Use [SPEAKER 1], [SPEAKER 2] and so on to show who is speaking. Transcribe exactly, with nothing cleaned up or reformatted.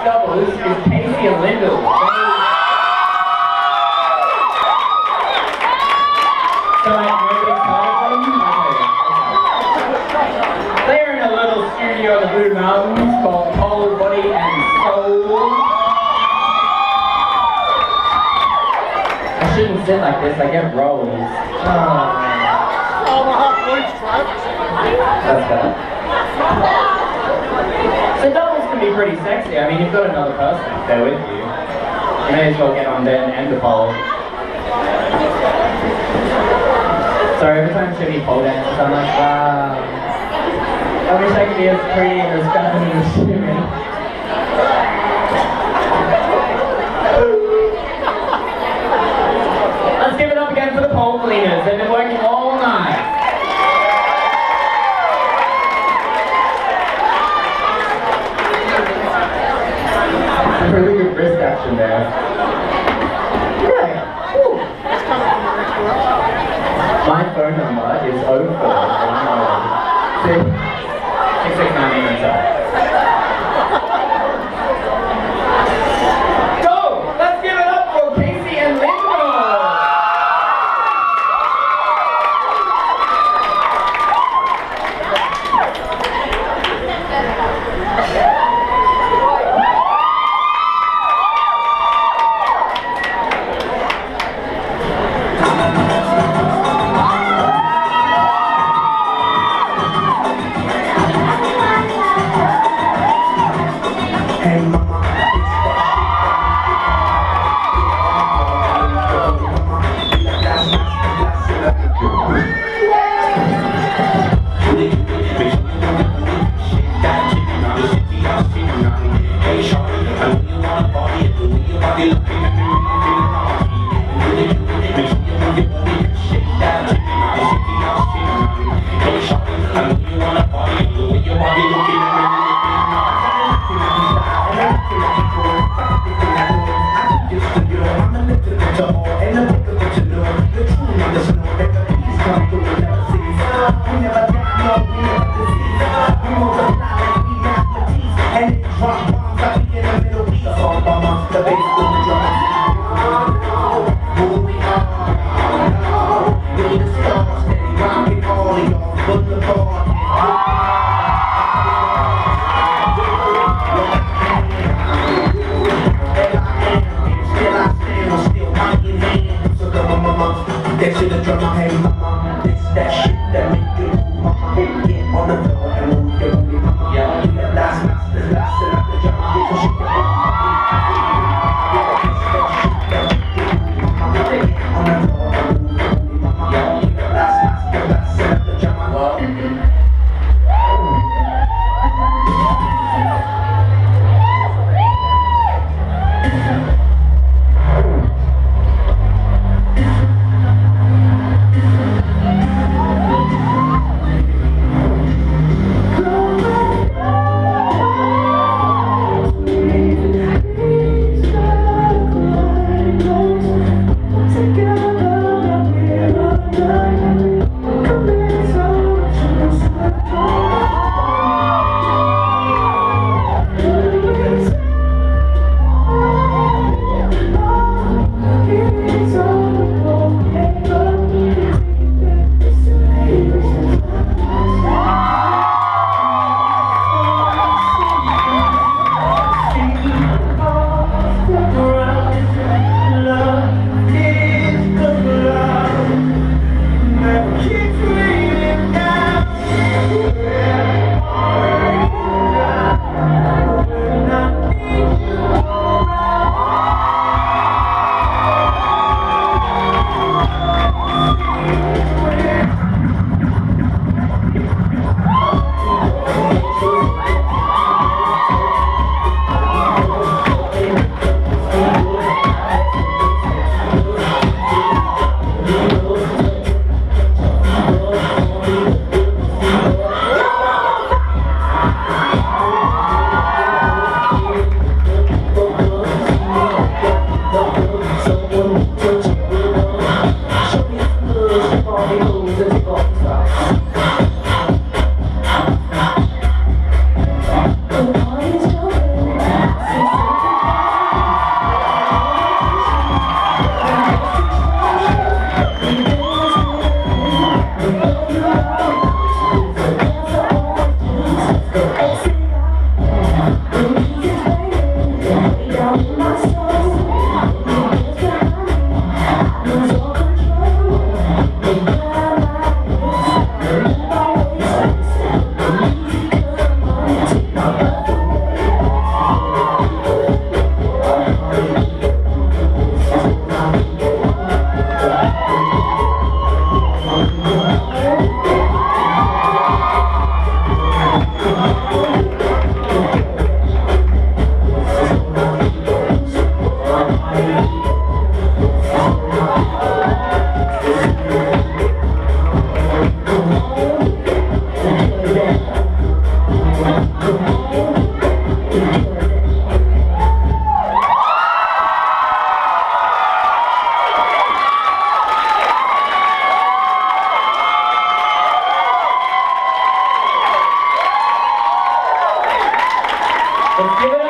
[SPEAKER 1] doubles is Kacie and Lyndal. So like nobody heard of them? Okay. They're in a little studio in the Blue Mountains called Whole Body and Soul. I shouldn't sit like this, I get rolls. Oh,
[SPEAKER 2] Oh, my heart voice trapped.
[SPEAKER 1] that's better. So doubles can be pretty sexy. I mean, you've got another person there with you. You may as well get on there and end the pole. So every time Jimmy pole dances, I'm like, wow. I wish I could be as pretty and as feminine as Jimmy. Let's give it up again for the pole cleaners. They've been working all night. Really good wrist action there. Yeah. Ooh. My phone number is oh four one oh six six nine eight nine seven. Go! Let's give it up for Kacie and Lyndal! Let's give it